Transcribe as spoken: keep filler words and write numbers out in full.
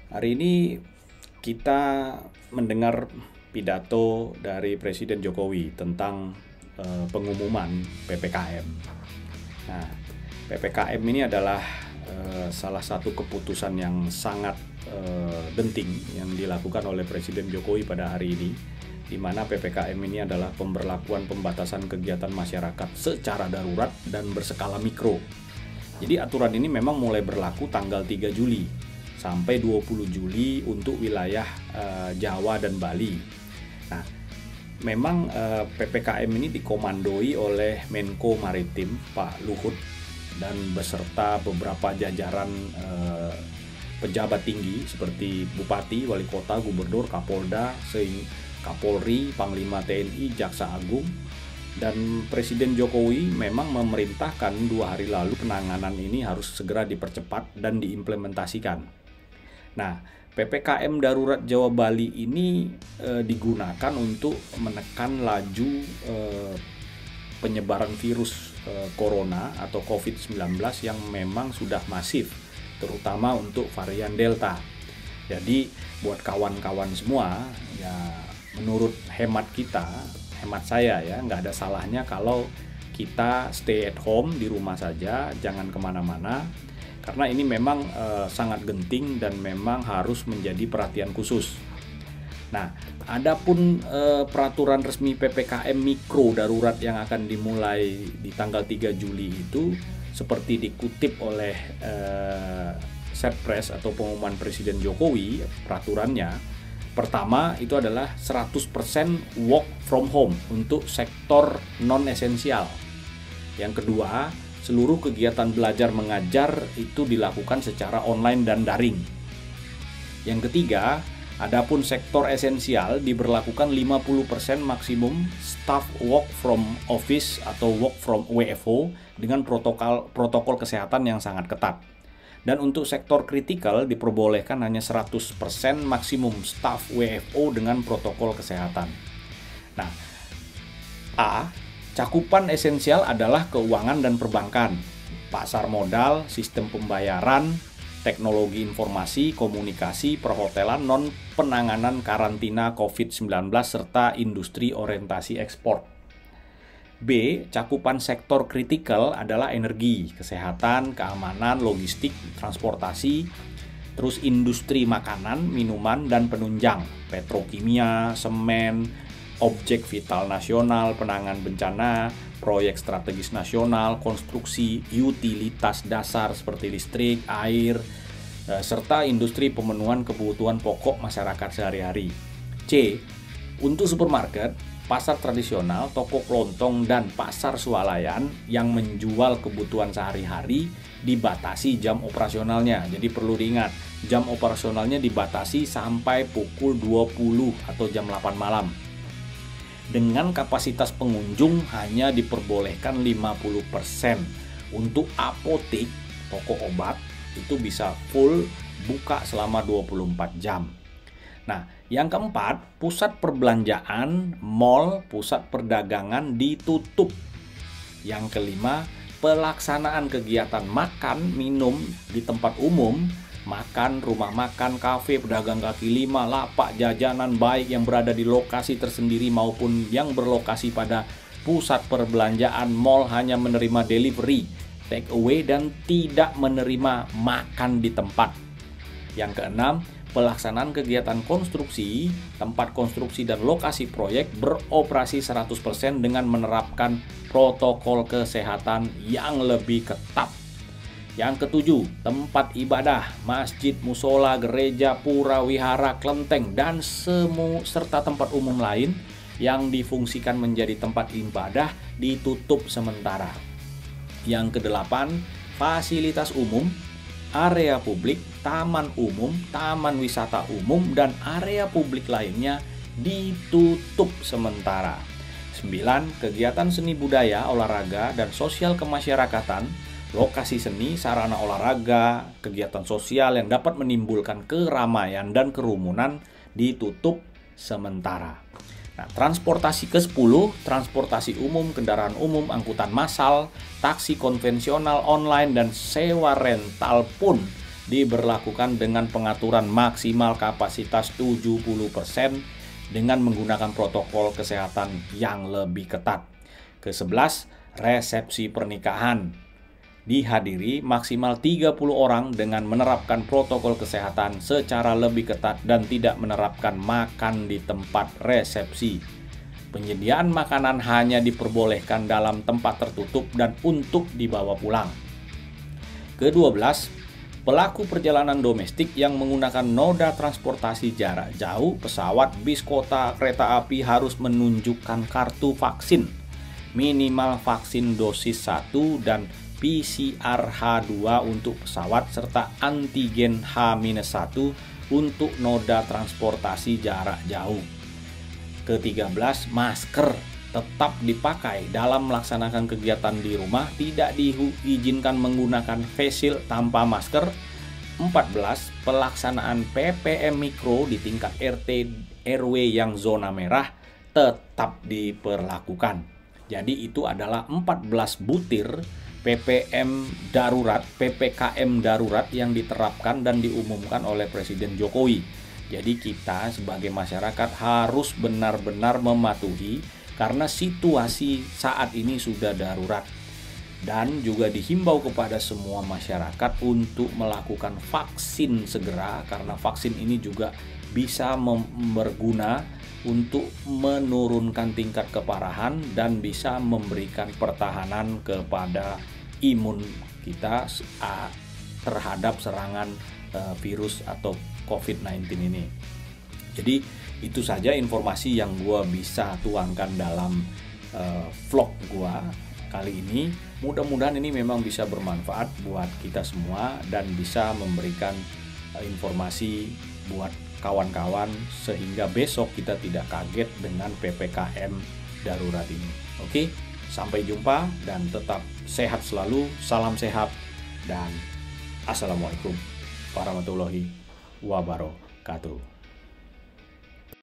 Hari ini kita mendengar pidato dari Presiden Jokowi tentang eh, pengumuman P P K M. Nah, P P K M ini adalah eh, salah satu keputusan yang sangat eh, penting yang dilakukan oleh Presiden Jokowi pada hari ini, di mana P P K M ini adalah pemberlakuan pembatasan kegiatan masyarakat secara darurat dan berskala mikro. Jadi aturan ini memang mulai berlaku tanggal tiga Juli sampai dua puluh Juli untuk wilayah uh, Jawa dan Bali. Nah, memang uh, P P K M ini dikomandoi oleh Menko Maritim Pak Luhut dan beserta beberapa jajaran uh, pejabat tinggi seperti Bupati, Wali Kota, Gubernur, Kapolda, Kapolri, Panglima T N I, Jaksa Agung. Dan Presiden Jokowi memang memerintahkan dua hari lalu penanganan ini harus segera dipercepat dan diimplementasikan. Nah, P P K M darurat Jawa Bali ini e, digunakan untuk menekan laju e, penyebaran virus e, corona atau covid sembilan belas yang memang sudah masif, terutama untuk varian Delta. Jadi buat kawan-kawan semua, ya menurut hemat kita, hemat saya ya, nggak ada salahnya kalau kita stay at home di rumah saja, jangan kemana-mana, karena ini memang e, sangat genting dan memang harus menjadi perhatian khusus. Nah, adapun e, peraturan resmi P P K M mikro darurat yang akan dimulai di tanggal tiga Juli itu, seperti dikutip oleh e, Setpres atau pengumuman Presiden Jokowi, peraturannya pertama itu adalah seratus persen work from home untuk sektor non-esensial. Yang kedua, seluruh kegiatan belajar mengajar itu dilakukan secara online dan daring. Yang ketiga, adapun sektor esensial diberlakukan lima puluh persen maksimum staff work from office atau work from W F O dengan protokol protokol kesehatan yang sangat ketat. Dan untuk sektor kritikal diperbolehkan hanya seratus persen maksimum staf W F O dengan protokol kesehatan. Nah, A. Cakupan esensial adalah keuangan dan perbankan, pasar modal, sistem pembayaran, teknologi informasi, komunikasi, perhotelan, non-penanganan karantina covid sembilan belas, serta industri orientasi ekspor. B. Cakupan sektor kritikal adalah energi, kesehatan, keamanan, logistik, transportasi, terus industri makanan, minuman, dan penunjang, petrokimia, semen, objek vital nasional, penanganan bencana, proyek strategis nasional, konstruksi, utilitas dasar seperti listrik, air, serta industri pemenuhan kebutuhan pokok masyarakat sehari-hari. C. Untuk supermarket, pasar tradisional, toko kelontong, dan pasar swalayan yang menjual kebutuhan sehari-hari dibatasi jam operasionalnya. Jadi perlu diingat, jam operasionalnya dibatasi sampai pukul dua puluh atau jam delapan malam. Dengan kapasitas pengunjung hanya diperbolehkan lima puluh persen. Untuk apotek, toko obat, itu bisa full buka selama dua puluh empat jam. Nah, yang keempat, pusat perbelanjaan, mal, pusat perdagangan ditutup. Yang kelima, pelaksanaan kegiatan makan, minum di tempat umum, makan, rumah makan, kafe, pedagang kaki lima, lapak, jajanan, baik yang berada di lokasi tersendiri maupun yang berlokasi pada pusat perbelanjaan, mal, hanya menerima delivery, take away, dan tidak menerima makan di tempat. Yang keenam, pelaksanaan kegiatan konstruksi, tempat konstruksi dan lokasi proyek beroperasi seratus persen dengan menerapkan protokol kesehatan yang lebih ketat. Yang ketujuh, tempat ibadah, masjid, musola, gereja, pura, wihara, kelenteng, dan semu serta tempat umum lain yang difungsikan menjadi tempat ibadah ditutup sementara. Yang kedelapan, fasilitas umum, area publik, taman umum, taman wisata umum, dan area publik lainnya ditutup sementara. Sembilan, kegiatan seni budaya, olahraga, dan sosial kemasyarakatan, lokasi seni, sarana olahraga, kegiatan sosial yang dapat menimbulkan keramaian dan kerumunan ditutup sementara. Nah, transportasi ke sepuluh, transportasi umum, kendaraan umum, angkutan massal, taksi konvensional, online, dan sewa rental pun diberlakukan dengan pengaturan maksimal kapasitas tujuh puluh persen dengan menggunakan protokol kesehatan yang lebih ketat. Kesebelas, resepsi pernikahan dihadiri maksimal tiga puluh orang dengan menerapkan protokol kesehatan secara lebih ketat dan tidak menerapkan makan di tempat resepsi. Penyediaan makanan hanya diperbolehkan dalam tempat tertutup dan untuk dibawa pulang. Kedua belas, pelaku perjalanan domestik yang menggunakan moda transportasi jarak jauh, pesawat, bis, kota, kereta api harus menunjukkan kartu vaksin, minimal vaksin dosis satu dan P C R H dua untuk pesawat serta antigen H minus satu untuk moda transportasi jarak jauh. Ketiga belas, masker tetap dipakai dalam melaksanakan kegiatan di rumah, tidak diizinkan menggunakan face shield tanpa masker. Empat belas, pelaksanaan P P M Mikro di tingkat R T R W yang zona merah tetap diperlakukan. Jadi itu adalah empat belas butir P P M darurat, P P K M darurat yang diterapkan dan diumumkan oleh Presiden Jokowi. Jadi kita sebagai masyarakat harus benar-benar mematuhi karena situasi saat ini sudah darurat. Dan juga dihimbau kepada semua masyarakat untuk melakukan vaksin segera karena vaksin ini juga bisa berguna untuk menurunkan tingkat keparahan dan bisa memberikan pertahanan kepada imun kita terhadap serangan virus atau covid sembilan belas ini. Jadi itu saja informasi yang gue bisa tuangkan dalam uh, vlog gue kali ini. Mudah-mudahan ini memang bisa bermanfaat buat kita semua dan bisa memberikan uh, informasi buat kawan-kawan sehingga besok kita tidak kaget dengan P P K M darurat ini. Oke, sampai jumpa dan tetap sehat selalu. Salam sehat dan assalamualaikum warahmatullahi wabarakatuh.